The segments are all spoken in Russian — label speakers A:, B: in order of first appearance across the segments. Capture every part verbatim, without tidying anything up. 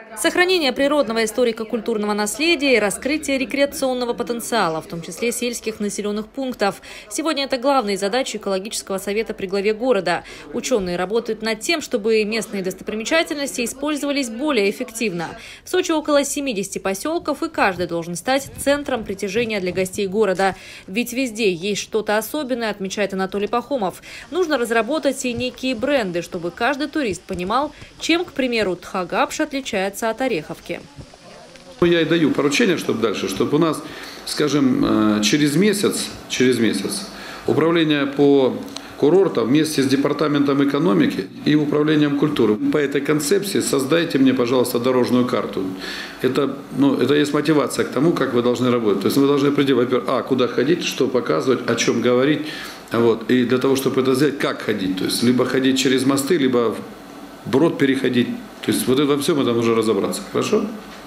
A: Сохранение природного историко-культурного наследия и раскрытие рекреационного потенциала, в том числе сельских населенных пунктов. Сегодня это главные задачи экологического совета при главе города. Ученые работают над тем, чтобы местные достопримечательности использовались более эффективно. В Сочи около семидесяти поселков, и каждый должен стать центром притяжения для гостей города. Ведь везде есть что-то особенное, отмечает Анатолий Пахомов. Нужно разработать и некие бренды, чтобы каждый турист понимал, чем, к примеру, Тхагапш отличается от Ореховки.
B: Я и даю поручение, чтобы дальше, чтобы у нас, скажем, через месяц, через месяц управление по курортам вместе с департаментом экономики и управлением культуры по этой концепции создайте мне, пожалуйста, дорожную карту. Это, ну, это есть мотивация к тому, как вы должны работать. То есть вы должны определить, во-первых, а, куда ходить, что показывать, о чем говорить. Вот. И для того, чтобы это сделать, как ходить. То есть либо ходить через мосты, либо брод переходить. То есть вот это во всем этом нужно разобраться. Хорошо?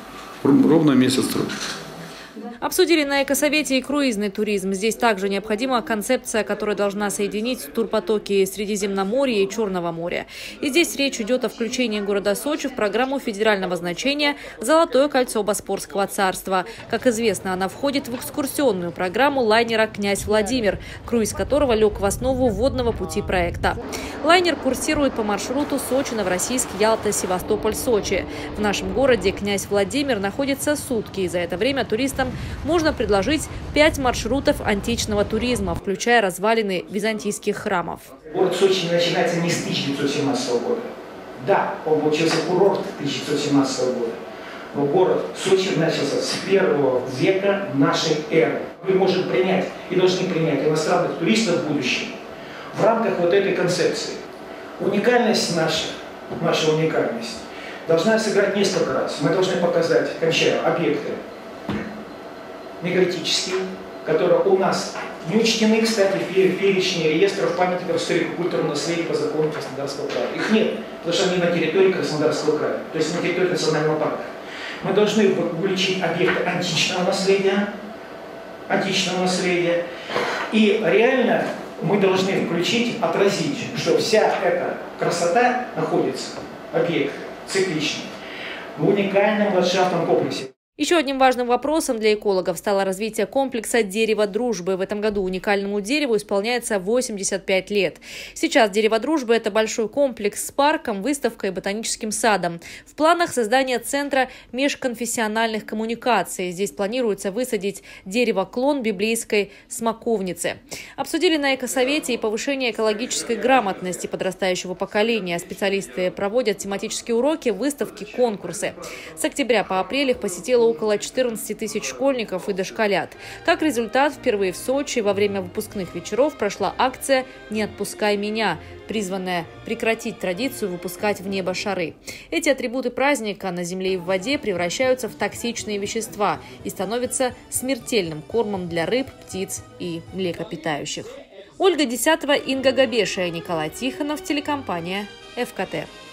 B: Ровно месяц труд.
A: Обсудили на экосовете и круизный туризм. Здесь также необходима концепция, которая должна соединить турпотоки Средиземноморья и Черного моря. И здесь речь идет о включении города Сочи в программу федерального значения «Золотое кольцо Боспорского царства». Как известно, она входит в экскурсионную программу лайнера «Князь Владимир», круиз которого лег в основу водного пути проекта. Лайнер курсирует по маршруту Сочи, Новороссийск, Ялта, Севастополь, Сочи. В нашем городе «Князь Владимир» находится сутки, и за это время туристам можно предложить пять маршрутов античного туризма, включая развалины византийских храмов.
C: Город Сочи начинается не с тысяча девятьсот семнадцатого года. Да, он получился курорт тысяча девятьсот семнадцатого года. Но город Сочи начался с первого века нашей эры. Мы можем принять и должны принять иностранных туристов в будущем в рамках вот этой концепции. Уникальность наша, наша уникальность должна сыграть несколько раз. Мы должны показать, кончая, объекты мегалитические, которые у нас не учтены, кстати, в перечне реестров памятников историко-культурного наследия по закону Краснодарского края. Их нет, потому что они на территории Краснодарского края, то есть на территории национального парка. Мы должны вылечить объекты античного наследия, античного наследия, и реально мы должны включить, отразить, что вся эта красота находится, объект цикличный, в уникальном ландшафтном комплексе.
A: Еще одним важным вопросом для экологов стало развитие комплекса «Дерево дружбы». В этом году уникальному дереву исполняется восемьдесят пять лет. Сейчас «Дерево дружбы» – это большой комплекс с парком, выставкой и ботаническим садом. В планах создания центра межконфессиональных коммуникаций. Здесь планируется высадить дерево-клон библейской смоковницы. Обсудили на экосовете и повышение экологической грамотности подрастающего поколения. Специалисты проводят тематические уроки, выставки, конкурсы. С октября по апрель их посетило около четырнадцати тысяч школьников и дошколят. Как результат, впервые в Сочи во время выпускных вечеров прошла акция «Не отпускай меня», призванная прекратить традицию выпускать в небо шары. Эти атрибуты праздника на земле и в воде превращаются в токсичные вещества и становятся смертельным кормом для рыб, птиц и млекопитающих. Ольга Десятова, Инга Габешия, Николай Тихонов, телекомпания эф ка тэ.